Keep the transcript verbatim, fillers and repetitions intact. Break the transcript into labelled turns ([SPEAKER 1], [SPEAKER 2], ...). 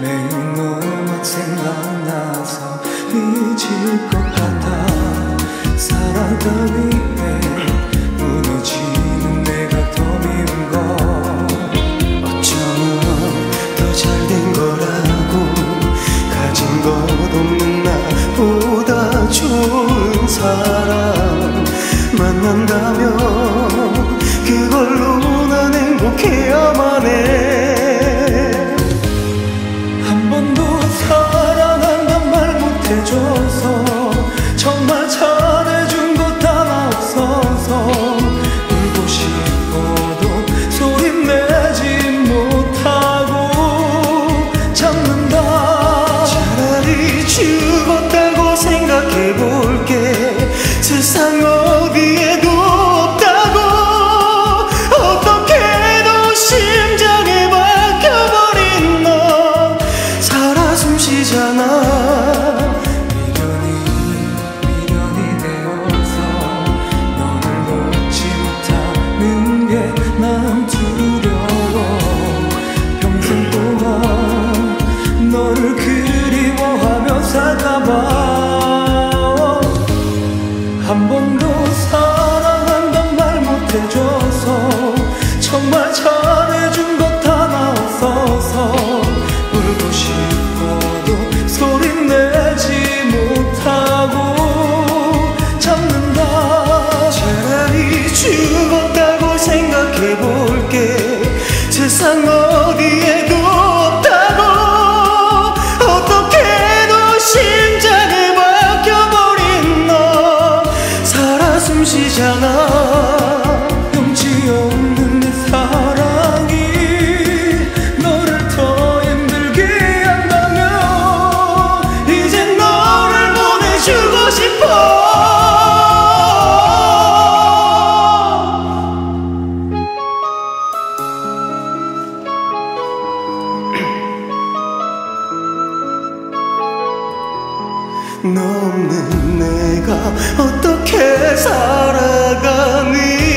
[SPEAKER 1] 매일 너만 생각나서 미칠 것 같아. 사랑하기 위해 무너지는 내가 더 미운 걸 어쩌면 더 잘된 거라고 가진 것 없는 나보다 좋은 사람 만난다면 그걸로 난 행복해야만 해. 한 번도 사랑한단 말 못해줘서 정말 잘해준 것 하나 없어서 울고 싶어도 소리 내지 못하고 참는다. 차라리 죽었다고 생각해볼게. 세상 어디에도 없다고. 어떻게도 심장에 박혀버린 너 살아 숨쉬잖아. 난 두려워. 평생 동안 너를 그리워하며 살까봐. 한 번도 사랑한단 말 못해줘서 정말 잘해준 것 하나 없어서 울고 싶어도 소리 내지 못하고 참는다. 차라리 죽었다고 생각해볼게. 세상 어디에도 없다고. 어떻게도 심장에 박혀버린 너 살아 숨쉬잖아. 용기 없는 내 사랑이 너를 더 힘들게 한다면 이제 너를 보내주고 싶어. 너 없는 내가 어떻게 살아가니.